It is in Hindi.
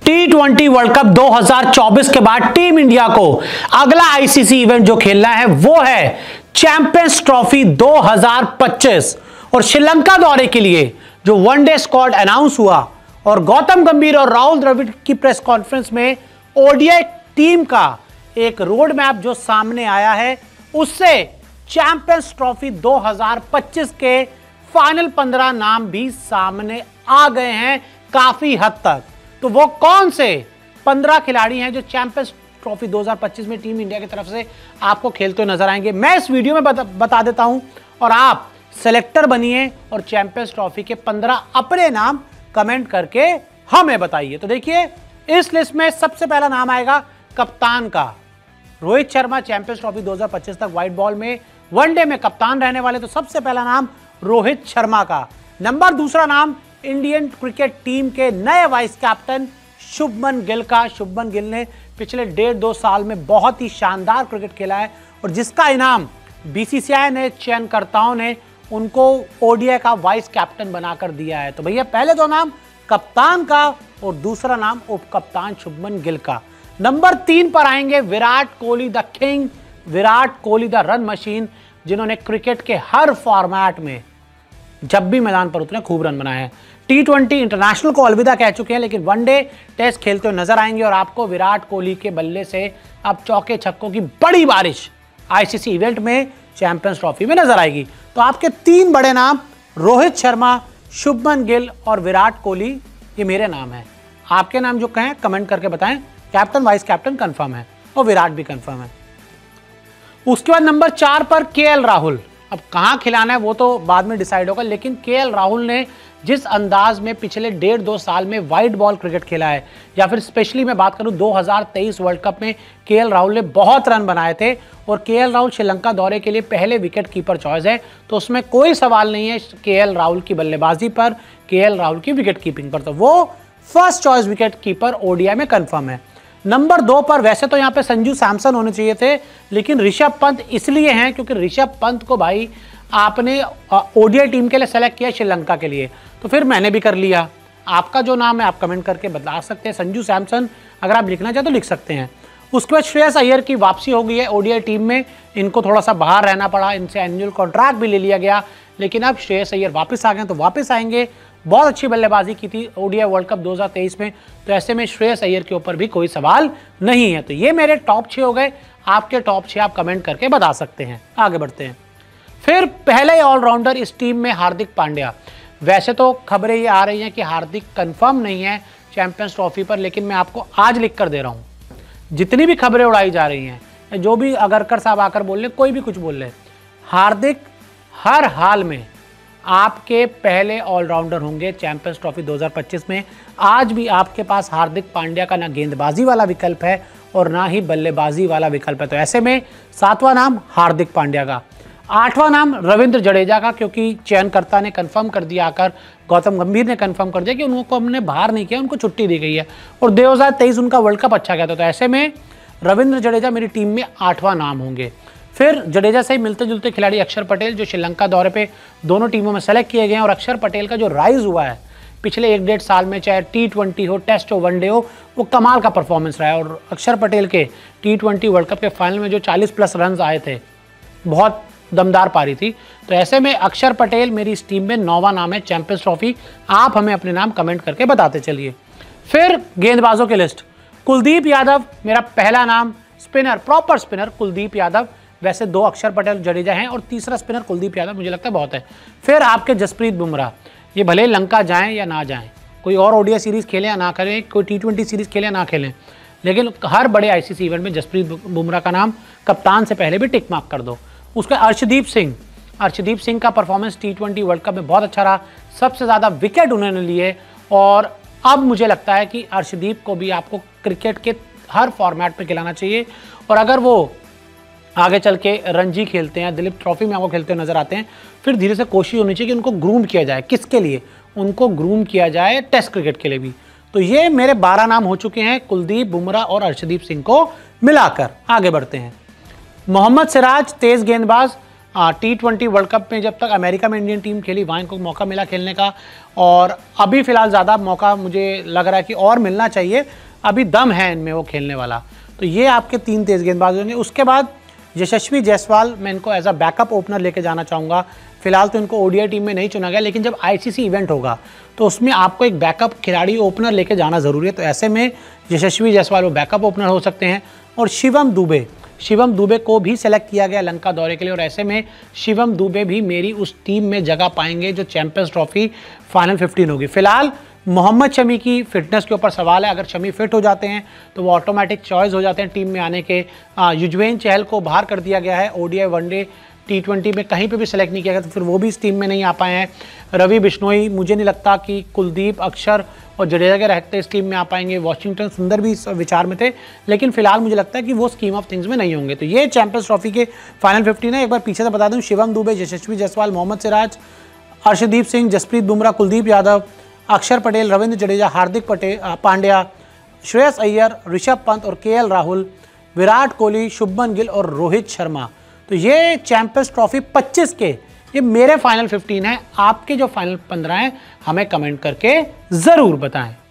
T20 वर्ल्ड कप 2024 के बाद टीम इंडिया को अगला आईसीसी इवेंट जो खेलना है वो है चैंपियंस ट्रॉफी 2025। और श्रीलंका दौरे के लिए जो वनडे स्क्वाड अनाउंस हुआ और गौतम गंभीर और राहुल द्रविड़ की प्रेस कॉन्फ्रेंस में ओडीआई टीम का एक रोड मैप जो सामने आया है, उससे चैंपियंस ट्रॉफी 2025 के फाइनल 15 नाम भी सामने आ गए हैं काफी हद तक। तो वो कौन से 15 खिलाड़ी हैं जो चैंपियंस ट्रॉफी 2025 में टीम इंडिया की तरफ से आपको खेलते हुए नजर आएंगे, मैं इस वीडियो में बता देता हूं और आप सेलेक्टर बनिए और चैंपियंस ट्रॉफी के 15 अपने नाम कमेंट करके हमें बताइए। तो देखिए, इस लिस्ट में सबसे पहला नाम आएगा कप्तान का। रोहित शर्मा चैंपियंस ट्रॉफी 2025 तक व्हाइट बॉल में वनडे में कप्तान रहने वाले, तो सबसे पहला नाम रोहित शर्मा का। नंबर दूसरा नाम इंडियन क्रिकेट टीम के नए वाइस कैप्टन शुभमन गिल का। शुभमन गिल ने पिछले 1.5-2 साल में बहुत ही शानदार क्रिकेट खेला है और जिसका इनाम बीसीसीआई ने चयनकर्ताओं ने उनको ओडीआई का वाइस कैप्टन बनाकर दिया है। तो भैया पहले दो नाम कप्तान का और दूसरा नाम उप कप्तान शुभमन गिल का। नंबर 3 पर आएंगे Virat Kohli the king, Virat Kohli the run machine, जिन्होंने क्रिकेट के हर फॉर्मेट में जब भी मैदान पर उतरे खूब रन बनाए हैं। T20 इंटरनेशनल को अलविदा कह चुके हैं, लेकिन वनडे टेस्ट खेलते हुए नजर आएंगे और आपको विराट कोहली के बल्ले से अब चौके छक्कों की बड़ी बारिश आईसीसी इवेंट में चैंपियंस ट्रॉफी में नजर आएगी। तो आपके 3 बड़े नाम रोहित शर्मा, शुभमन गिल और विराट कोहली, ये मेरे नाम हैं। आपके नाम जो कहें कमेंट करके बताएं। कैप्टन वाइस कैप्टन कंफर्म है और विराट भी कंफर्म है। उसके बाद नंबर 4 पर केएल राहुल। अब कहां खिलाना है वो तो बाद में डिसाइड होगा, लेकिन केएल राहुल ने जिस अंदाज में पिछले 1.5-2 साल में वाइड बॉल क्रिकेट खेला है, या फिर स्पेशली मैं बात करूं 2023 वर्ल्ड कप में केएल राहुल ने बहुत रन बनाए थे और केएल राहुल श्रीलंका दौरे के लिए पहले विकेट कीपर चॉइस है, तो उसमें कोई सवाल नहीं है केएल राहुल की बल्लेबाजी पर, केएल राहुल की विकेट कीपिंग पर, तो वो first choice wicket keeper ODI में कंफर्म है। नंबर 2 पर वैसे तो यहाँ पे संजू सैमसन होने चाहिए थे, लेकिन ऋषभ पंत इसलिए हैं क्योंकि ऋषभ पंत को भाई आपने ओडीआई टीम के लिए सेलेक्ट किया श्रीलंका के लिए, तो फिर मैंने भी कर लिया। आपका जो नाम है आप कमेंट करके बता सकते हैं। संजू सैमसन अगर आप लिखना चाहें तो लिख सकते हैं। उसके बाद श्रेयस अय्यर की वापसी हो गई है ओडीआई टीम में, इनको थोड़ा सा बाहर रहना पड़ा, इनसे एनुअल कॉन्ट्रैक्ट भी ले लिया गया, लेकिन अब श्रेयस अय्यर वापस आ गए तो वापस आएंगे। बहुत अच्छी बल्लेबाजी की थी ओडीआई वर्ल्ड कप 2023 में, तो ऐसे में श्रेयस अय्यर के ऊपर भी कोई सवाल नहीं है। तो ये मेरे टॉप 6 हो गए। आपके टॉप 6 आप कमेंट करके बता सकते हैं। आगे बढ़ते हैं। फिर पहले ऑलराउंडर इस टीम में हार्दिक पांड्या। वैसे तो खबरें ये आ रही हैं कि हार्दिक कंफर्म नहीं है चैंपियंस ट्रॉफी पर, लेकिन मैं आपको आज लिख कर दे रहा हूँ, जितनी भी खबरें उड़ाई जा रही हैं, जो भी अगरकर साहब आकर बोल ले, कोई भी कुछ बोल ले, हार्दिक हर हाल में आपके पहले ऑलराउंडर होंगे चैंपियंस ट्रॉफी 2025 में। आज भी आपके पास हार्दिक पांड्या का ना गेंदबाजी वाला विकल्प है और ना ही बल्लेबाजी वाला विकल्प है, तो ऐसे में 7वां नाम हार्दिक पांड्या का। 8वां नाम रविंद्र जडेजा का, क्योंकि चयनकर्ता ने कंफर्म कर दिया, आकर गौतम गंभीर ने कंफर्म कर दिया कि उनको हमने बाहर नहीं किया, उनको छुट्टी दी गई है और 2023 उनका वर्ल्ड कप अच्छा गया था, तो ऐसे में रविंद्र जडेजा मेरी टीम में 8वां नाम होंगे। फिर जडेजा से ही मिलते जुलते खिलाड़ी अक्षर पटेल, जो श्रीलंका दौरे पे दोनों टीमों में सेलेक्ट किए गए हैं और अक्षर पटेल का जो राइज हुआ है पिछले 1-1.5 साल में, चाहे T20 हो, टेस्ट हो, वनडे हो, वो कमाल का परफॉर्मेंस रहा है। और अक्षर पटेल के T20 वर्ल्ड कप के फाइनल में जो 40+ रन आए थे, बहुत दमदार पारी थी, तो ऐसे में अक्षर पटेल मेरी इस टीम में 9वां नाम है चैंपियंस ट्रॉफी। आप हमें अपने नाम कमेंट करके बताते चलिए। फिर गेंदबाजों की लिस्ट, कुलदीप यादव मेरा पहला नाम, spinner, proper spinner Kuldeep Yadav. वैसे 2 अक्षर पटेल जडेजा हैं और तीसरा स्पिनर कुलदीप यादव मुझे लगता है बहुत है। फिर आपके जसप्रीत बुमराह, ये भले लंका जाएं या ना जाएं, कोई और ओडीआई सीरीज़ खेलें या ना करें, कोई T20 सीरीज़ खेलें या ना खेलें, लेकिन हर बड़े आईसीसी इवेंट में जसप्रीत बुमराह का नाम कप्तान से पहले भी टिक मार्क कर दो। उसका अर्शदीप सिंह का परफॉर्मेंस T20 वर्ल्ड कप में बहुत अच्छा रहा, सबसे ज़्यादा विकेट उन्होंने लिए और अब मुझे लगता है कि अर्शदीप को भी आपको क्रिकेट के हर फॉर्मेट पे खिलाना चाहिए। और अगर वो आगे चल के रणजी खेलते हैं, दिलीप ट्रॉफी में आपको खेलते हुए नजर आते हैं, फिर धीरे से कोशिश होनी चाहिए कि उनको ग्रूम किया जाए। किसके लिए? उनको ग्रूम किया जाए टेस्ट क्रिकेट के लिए भी। तो ये मेरे 12 नाम हो चुके हैं कुलदीप, बुमराह और अर्शदीप सिंह को मिलाकर। आगे बढ़ते हैं। मोहम्मद सिराज तेज गेंदबाज, T20 वर्ल्ड कप में जब तक अमेरिका में इंडियन टीम खेली वहाँ इनको मौका मिला खेलने का, और अभी फ़िलहाल ज़्यादा मौका मुझे लग रहा है कि और मिलना चाहिए, अभी दम है इनमें वो खेलने वाला। तो ये आपके 3 तेज़ गेंदबाज होंगे। उसके बाद यशस्वी जायसवाल, मैं इनको एज अ बैकअप ओपनर लेके जाना चाहूँगा। फिलहाल तो इनको ओडीआई टीम में नहीं चुना गया, लेकिन जब आईसीसी इवेंट होगा तो उसमें आपको एक बैकअप खिलाड़ी ओपनर लेके जाना ज़रूरी है। तो ऐसे में यशस्वी जायसवाल वो बैकअप ओपनर हो सकते हैं। और शिवम दुबे को भी सेलेक्ट किया गया लंका दौरे के लिए, और ऐसे में शिवम दुबे भी मेरी उस टीम में जगह पाएंगे जो चैंपियंस ट्रॉफी फाइनल 15 होगी। फिलहाल मोहम्मद शमी की फिटनेस के ऊपर सवाल है। अगर शमी फिट हो जाते हैं तो वो ऑटोमेटिक चॉइस हो जाते हैं टीम में आने के। युजवेंद्र चहल को बाहर कर दिया गया है, ओडीआई वनडे T20 में कहीं पे भी सेलेक्ट नहीं किया गया, तो फिर वो भी इस टीम में नहीं आ पाए हैं। रवि बिश्नोई, मुझे नहीं लगता कि कुलदीप, अक्षर और जडेजा के रहते इस टीम में आ पाएंगे। वॉशिंगटन सुंदर भी इस विचार में थे, लेकिन फिलहाल मुझे लगता है कि वो स्कीम ऑफ थिंग्स में नहीं होंगे। तो ये चैंपियंस ट्रॉफी के फाइनल 15 है। एक बार पीछे से बता दूं, शिवम दुबे, यशस्वी जायसवाल, मोहम्मद सिराज, अर्शदीप सिंह, जसप्रीत बुमराह, कुलदीप यादव, अक्षर पटेल, रविंद्र जडेजा, हार्दिक पांड्या, श्रेयस अय्यर, ऋषभ पंत और केएल राहुल, विराट कोहली, शुभमन गिल और रोहित शर्मा। तो ये चैंपियंस ट्रॉफी 25 के ये मेरे फाइनल 15 हैं। आपके जो फाइनल 15 हैं हमें कमेंट करके ज़रूर बताएं।